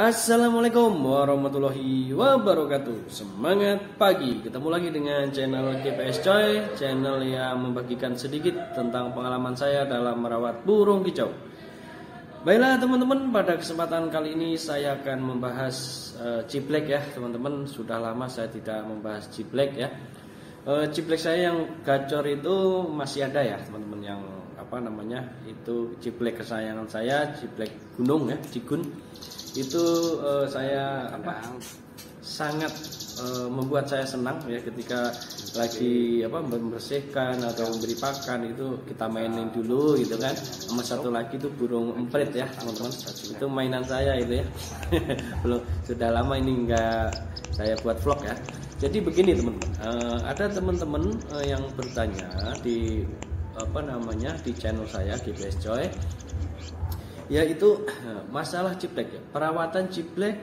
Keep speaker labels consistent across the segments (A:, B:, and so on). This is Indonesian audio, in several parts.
A: Assalamualaikum warahmatullahi wabarakatuh. Semangat pagi. Ketemu lagi dengan channel GPS Coy, channel yang membagikan sedikit tentang pengalaman saya dalam merawat burung kicau. Baiklah teman-teman, pada kesempatan kali ini saya akan membahas ciblek ya teman-teman. Sudah lama saya tidak membahas ciblek ya. Ciblek saya yang gacor itu masih ada ya teman-teman, yang itu ciblek kesayangan saya, ciblek gunung ya, cigun. Itu saya sangat membuat saya senang ya ketika lagi membersihkan atau memberi pakan, itu kita mainin dulu gitu kan. Sama satu lagi itu burung emprit ya teman-teman, itu mainan saya itu ya. Belum, sudah lama ini enggak saya buat vlog ya. Jadi begini teman-teman, ada teman-teman yang bertanya di di channel saya GPS Coy, yaitu masalah ciblek ya. Perawatan ciblek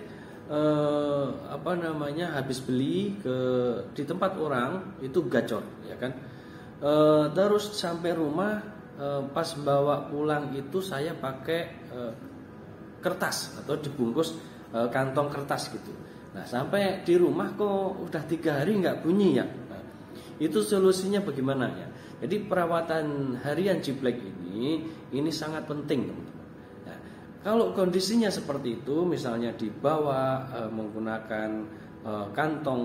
A: habis beli di tempat orang itu gacor ya kan. Terus sampai rumah, pas bawa pulang itu saya pakai kertas atau dibungkus kantong kertas gitu. Nah sampai di rumah kok udah 3 hari nggak bunyi ya. Nah, itu solusinya bagaimana ya? Jadi perawatan harian ciblek ini sangat penting teman-teman. Nah, kalau kondisinya seperti itu, misalnya dibawa menggunakan kantong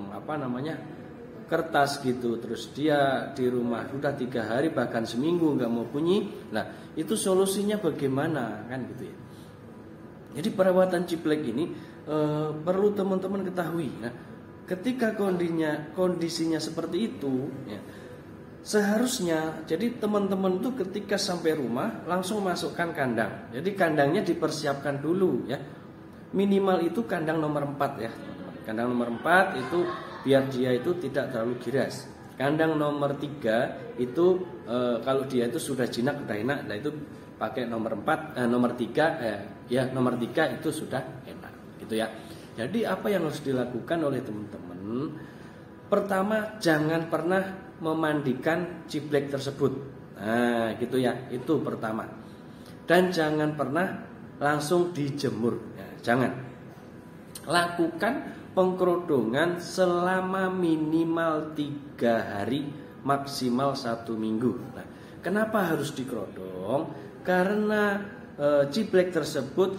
A: kertas gitu, terus dia di rumah udah 3 hari bahkan seminggu nggak mau bunyi. Nah itu solusinya bagaimana kan gitu ya. Jadi perawatan ciblek ini perlu teman-teman ketahui. Nah ketika kondisinya seperti itu ya, seharusnya jadi teman-teman tuh ketika sampai rumah langsung masukkan kandang. Jadi kandangnya dipersiapkan dulu ya. Minimal itu kandang nomor 4 ya. Kandang nomor 4 itu biar dia itu tidak terlalu giras. Kandang nomor 3 itu kalau dia itu sudah jinak udah enak, nah itu pakai nomor 3 nomor 3 itu sudah enak gitu ya. Jadi apa yang harus dilakukan oleh teman-teman? Pertama, jangan pernah memandikan ciblek tersebut. Nah, gitu ya. Itu pertama. Dan jangan pernah langsung dijemur. Ya, jangan. Lakukan pengkerodongan selama minimal 3 hari, maksimal 1 minggu. Nah, kenapa harus dikerodong? Karena ciblek tersebut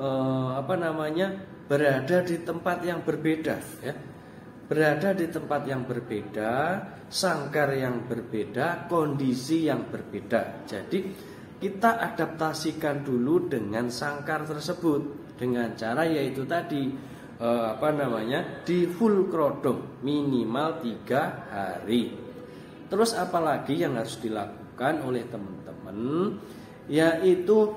A: berada di tempat yang berbeda ya. Berada di tempat yang berbeda, sangkar yang berbeda, kondisi yang berbeda. Jadi kita adaptasikan dulu dengan sangkar tersebut dengan cara yaitu tadi di full kerodong minimal 3 hari. Terus apalagi yang harus dilakukan oleh teman-teman, yaitu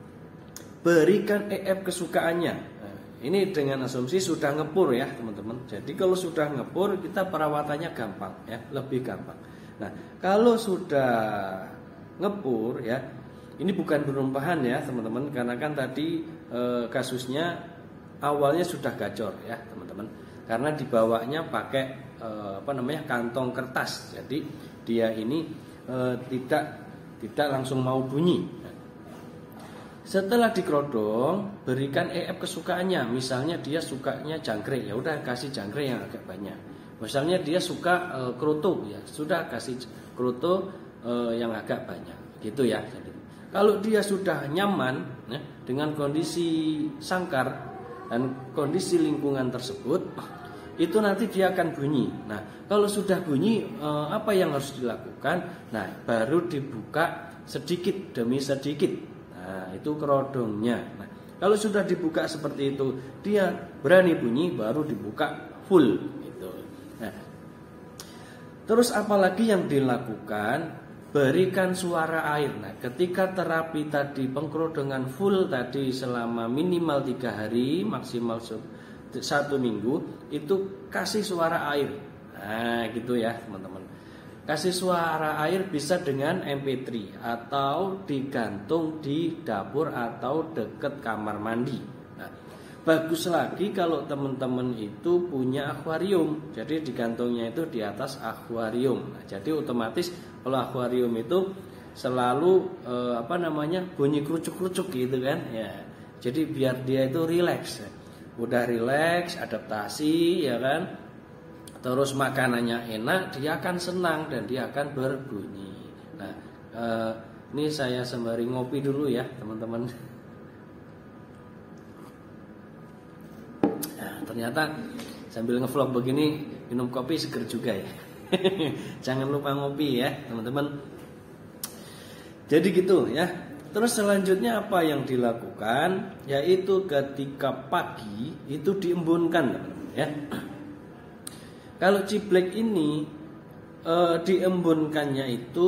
A: berikan EF kesukaannya. Ini dengan asumsi sudah ngepur ya teman-teman. Jadi kalau sudah ngepur kita perawatannya gampang ya, lebih gampang. Nah kalau sudah ngepur ya, ini bukan berumpahan ya teman-teman, karena kan tadi kasusnya awalnya sudah gacor ya teman-teman. Karena dibawanya pakai kantong kertas. Jadi dia ini tidak langsung mau bunyi. Setelah dikerodong, berikan EF kesukaannya. Misalnya dia sukanya jangkrik, ya udah kasih jangkrik yang agak banyak. Misalnya dia suka kroto, ya sudah kasih kroto yang agak banyak, gitu ya. Jadi, kalau dia sudah nyaman ya, dengan kondisi sangkar dan kondisi lingkungan tersebut, itu nanti dia akan bunyi. Nah, kalau sudah bunyi, apa yang harus dilakukan? Nah, baru dibuka sedikit demi sedikit. Nah, itu kerodongnya. Nah, kalau sudah dibuka seperti itu, dia berani bunyi, baru dibuka full gitu. Nah, terus apalagi yang dilakukan? Berikan suara air. Nah, ketika terapi tadi pengkerodongan full tadi selama minimal 3 hari, maksimal 1 minggu, itu kasih suara air. Nah, gitu ya, teman-teman. Kasih suara air bisa dengan MP3 atau digantung di dapur atau dekat kamar mandi. Nah, bagus lagi kalau teman-teman itu punya akuarium. Jadi digantungnya itu di atas akuarium. Nah, jadi otomatis kalau akuarium itu selalu bunyi kerucuk-kerucuk gitu kan ya. Jadi biar dia itu rileks ya. Udah rileks, adaptasi ya kan. Terus makanannya enak, dia akan senang dan dia akan berbunyi. Nah, ini saya sembari ngopi dulu ya teman-teman. Nah, ternyata sambil ngevlog begini minum kopi seger juga ya. Jangan lupa ngopi ya teman-teman. Jadi gitu ya. Terus selanjutnya apa yang dilakukan? Yaitu ketika pagi itu diembunkan teman-teman ya. Kalau ciblek ini diembunkannya itu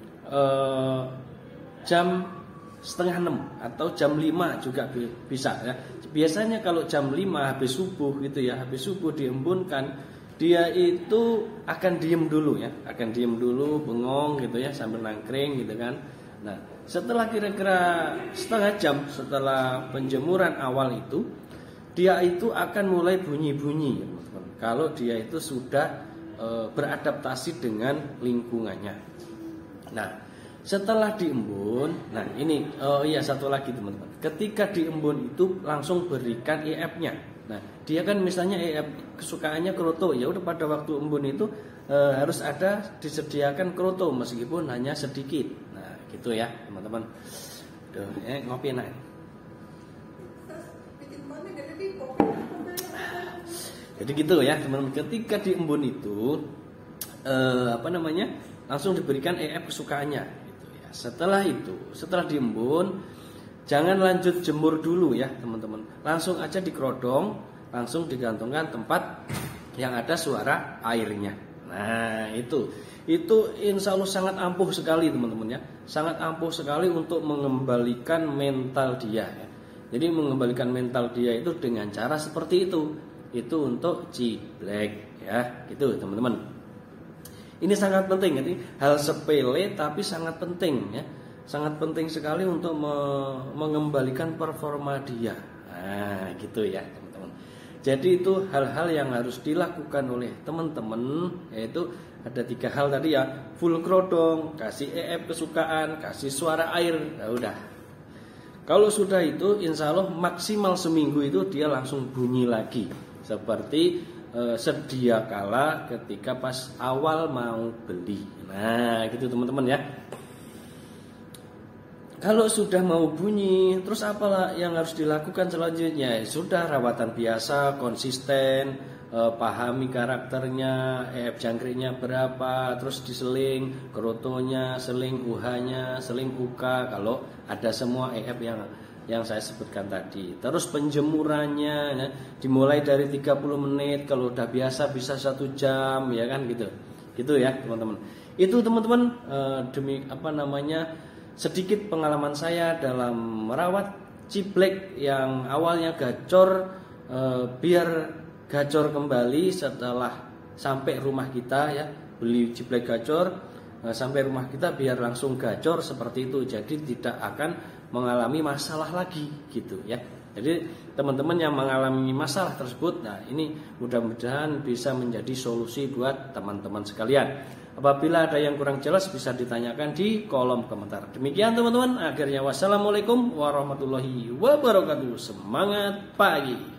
A: jam 5:30 atau jam 5 juga bisa ya. Biasanya kalau jam 5 habis subuh gitu ya, habis subuh diembunkan, dia itu akan diem dulu ya, akan diem dulu, bengong gitu ya, sambil nangkring gitu kan. Nah, setelah kira-kira setengah jam setelah penjemuran awal itu, dia itu akan mulai bunyi-bunyi, teman-teman. Kalau dia itu sudah beradaptasi dengan lingkungannya. Nah, setelah diembun, nah ini satu lagi teman-teman. Ketika diembun itu langsung berikan EF-nya. Nah, dia kan misalnya kesukaannya kroto, ya udah pada waktu embun itu harus ada disediakan kroto meskipun hanya sedikit. Nah, gitu ya, teman-teman. Ngopi enak. Jadi gitu ya, teman-teman. Ketika diembun itu langsung diberikan EF kesukaannya gitu ya. Setelah diembun, jangan lanjut jemur dulu ya teman-teman. Langsung aja dikerodong, langsung digantungkan tempat yang ada suara airnya. Nah itu insya Allah sangat ampuh sekali teman-teman ya. Sangat ampuh sekali untuk mengembalikan mental dia ya. Jadi mengembalikan mental dia itu dengan cara seperti itu. Itu untuk ciblek ya, gitu teman-teman. Ini sangat penting, jadi hal sepele tapi sangat penting ya. Sangat penting sekali untuk mengembalikan performa dia. Nah, gitu ya, teman-teman. Jadi itu hal-hal yang harus dilakukan oleh teman-teman, yaitu ada 3 hal tadi ya, full kerodong, kasih EF kesukaan, kasih suara air. Nah, udah. Kalau sudah itu, insya Allah maksimal seminggu itu dia langsung bunyi lagi, seperti sedia kala ketika pas awal mau beli. Nah, gitu teman-teman ya. Kalau sudah mau bunyi, terus apalah yang harus dilakukan selanjutnya? Sudah rawatan biasa, konsisten, pahami karakternya, EF jangkriknya berapa, terus diseling, kerotonya, seling UH-nya, seling UK kalau ada semua EF yang saya sebutkan tadi. Terus penjemurannya ya, dimulai dari 30 menit, kalau udah biasa bisa 1 jam ya kan gitu. Gitu ya, teman-teman. Itu teman-teman demi sedikit pengalaman saya dalam merawat ciblek yang awalnya gacor, biar gacor kembali setelah sampai rumah kita ya. Beli ciblek gacor, sampai rumah kita biar langsung gacor seperti itu. Jadi tidak akan mengalami masalah lagi gitu ya. Jadi teman-teman yang mengalami masalah tersebut, nah ini mudah-mudahan bisa menjadi solusi buat teman-teman sekalian. Apabila ada yang kurang jelas bisa ditanyakan di kolom komentar. Demikian teman-teman, akhirnya wassalamualaikum warahmatullahi wabarakatuh. Semangat pagi.